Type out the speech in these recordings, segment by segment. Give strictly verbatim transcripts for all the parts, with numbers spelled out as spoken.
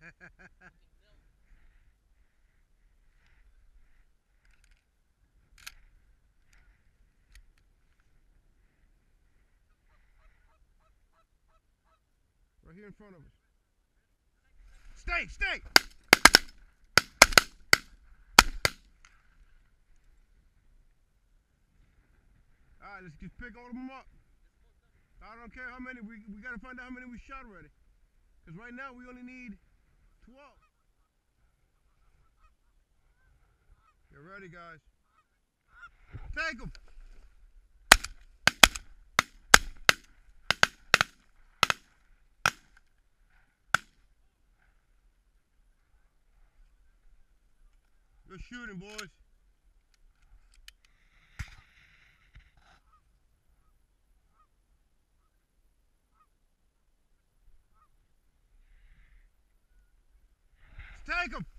Right here in front of us. Stay, stay! Alright, let's just pick all of them up. I don't care how many, we, we gotta find out how many we shot already. Because right now we only need twelve. Get ready, guys. Take them! Good shooting, boys. Take them!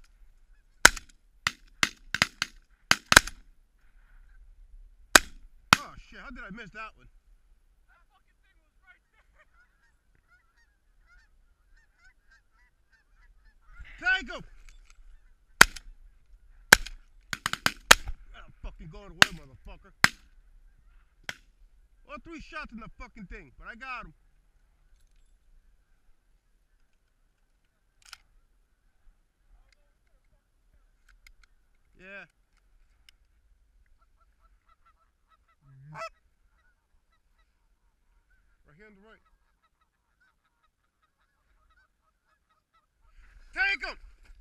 Oh shit, how did I miss that one? That fucking thing was right there. Take them! I'm fucking going away, motherfucker. All three shots in the fucking thing, but I got him. Yeah. Right here on the right. Take him!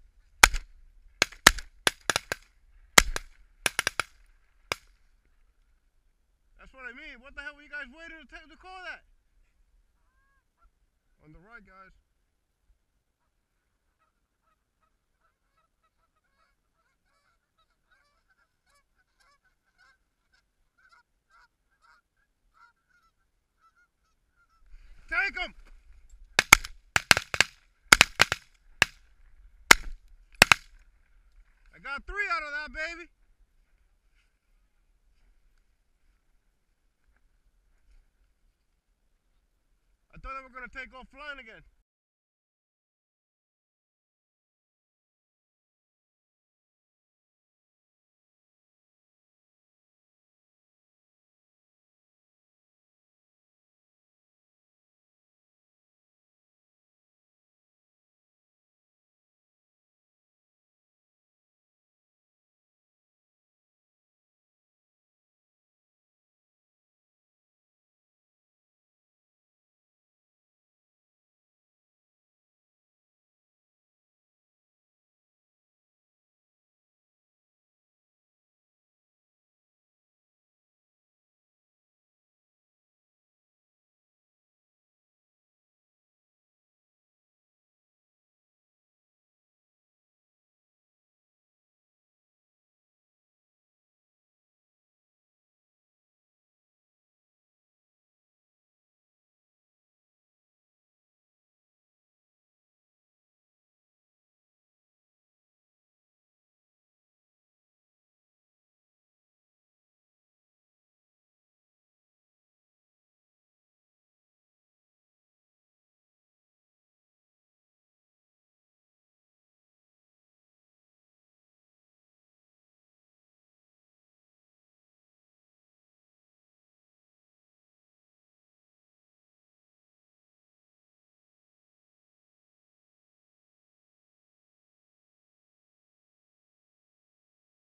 That's what I mean. What the hell were you guys waiting to, to call that? On the right, guys. Take him! I got three out of that, baby. I thought they were going to take off flying again.